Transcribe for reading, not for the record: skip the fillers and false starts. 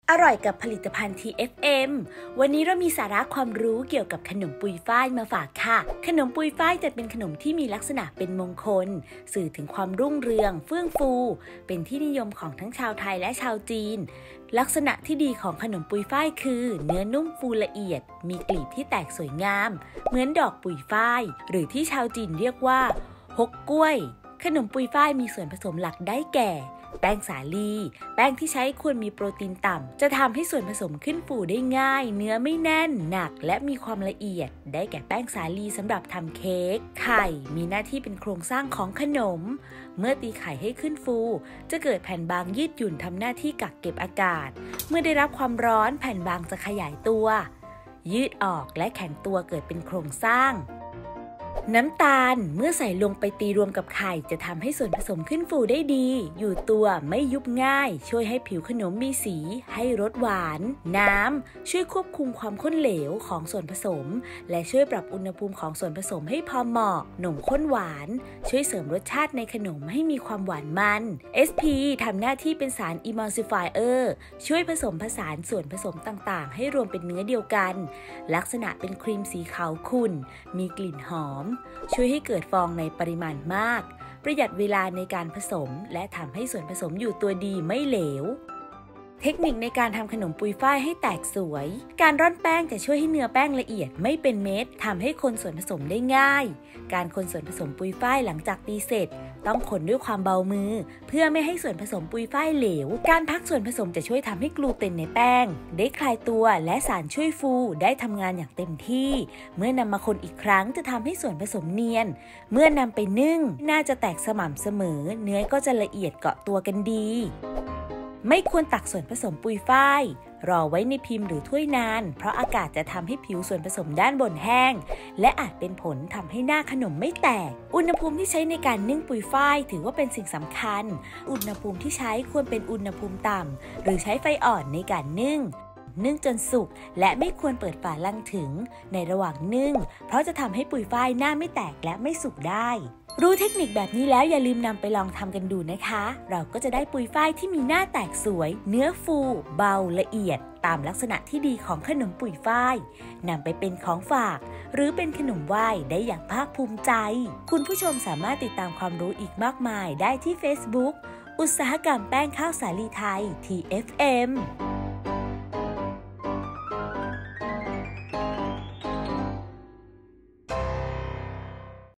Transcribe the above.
อร่อยกับผลิตภัณฑ์ TFM วันนี้เรามีสาระความรู้เกี่ยวกับขนมปุยฝ้ายมาฝากค่ะขนมปุยฝ้ายจะเป็นขนมที่มีลักษณะเป็นมงคลสื่อถึงความรุ่งเรืองเฟื่องฟูเป็นที่นิยมของทั้งชาวไทยและชาวจีนลักษณะที่ดีของขนมปุยฝ้ายคือเนื้อนุ่มฟูละเอียดมีกลีบที่แตกสวยงามเหมือนดอกปุยฝ้ายหรือที่ชาวจีนเรียกว่าฮกกล้วยขนมปุยฝ้ายมีส่วนผสมหลักได้แก่แป้งสาลีแป้งที่ใช้ควรมีโปรตีนต่ำจะทำให้ส่วนผสมขึ้นฟูได้ง่ายเนื้อไม่แน่นหนักและมีความละเอียดได้แก่แป้งสาลีสำหรับทำเค้กไข่มีหน้าที่เป็นโครงสร้างของขนมเมื่อตีไข่ให้ขึ้นฟูจะเกิดแผ่นบางยืดหยุ่นทำหน้าที่กักเก็บอากาศเมื่อได้รับความร้อนแผ่นบางจะขยายตัวยืดออกและแข็งตัวเกิดเป็นโครงสร้างน้ำตาลเมื่อใส่ลงไปตีรวมกับไข่จะทำให้ส่วนผสมขึ้นฟูได้ดีอยู่ตัวไม่ยุบง่ายช่วยให้ผิวขนมมีสีให้รสหวานน้ำช่วยควบคุมความข้นเหลวของส่วนผสมและช่วยปรับอุณหภูมิของส่วนผสมให้พอเหมาะนมข้นหวานช่วยเสริมรสชาติในขนมให้มีความหวานมัน SP ทำหน้าที่เป็นสาร Emulsifier ช่วยผสมผสานส่วนผสมต่างๆให้รวมเป็นเนื้อเดียวกันลักษณะเป็นครีมสีขาวขุ่นมีกลิ่นหอมช่วยให้เกิดฟองในปริมาณมากประหยัดเวลาในการผสมและทำให้ส่วนผสมอยู่ตัวดีไม่เหลวเทคนิคในการทำขนมปุยฝ้ายให้แตกสวยการร่อนแป้งจะช่วยให้เนื้อแป้งละเอียดไม่เป็นเม็ดทำให้คนส่วนผสมได้ง่ายการคนส่วนผสมปุยฝ้ายหลังจากตีเสร็จต้องคนด้วยความเบามือเพื่อไม่ให้ส่วนผสมปุยฝ้ายเหลวการพักส่วนผสมจะช่วยทำให้กลูเตนในแป้งได้คลายตัวและสารช่วยฟูได้ทำงานอย่างเต็มที่เมื่อนำมาคนอีกครั้งจะทำให้ส่วนผสมเนียนเมื่อนำไปนึ่งน่าจะแตกสม่ำเสมอเนื้อก็จะละเอียดเกาะตัวกันดีไม่ควรตักส่วนผสมปุยฝ้ายรอไว้ในพิมพ์หรือถ้วยนานเพราะอากาศจะทำให้ผิวส่วนผสมด้านบนแห้งและอาจเป็นผลทำให้หน้าขนมไม่แตกอุณหภูมิที่ใช้ในการนึ่งปุยฝ้ายถือว่าเป็นสิ่งสำคัญอุณหภูมิที่ใช้ควรเป็นอุณหภูมิต่ำหรือใช้ไฟอ่อนในการนึ่งจนสุกและไม่ควรเปิดฝาลังถึงในระหว่างนึ่งเพราะจะทำให้ปุยฝ้ายหน้าไม่แตกและไม่สุกได้รู้เทคนิคแบบนี้แล้วอย่าลืมนำไปลองทำกันดูนะคะเราก็จะได้ปุยฝ้ายที่มีหน้าแตกสวยเนื้อฟูเบาละเอียดตามลักษณะที่ดีของขนมปุยฝ้ายนำไปเป็นของฝากหรือเป็นขนมไหว้ได้อย่างภาคภูมิใจคุณผู้ชมสามารถติดตามความรู้อีกมากมายได้ที่ Facebook อุตสาหกรรมแป้งข้าวสาลีไทย TFM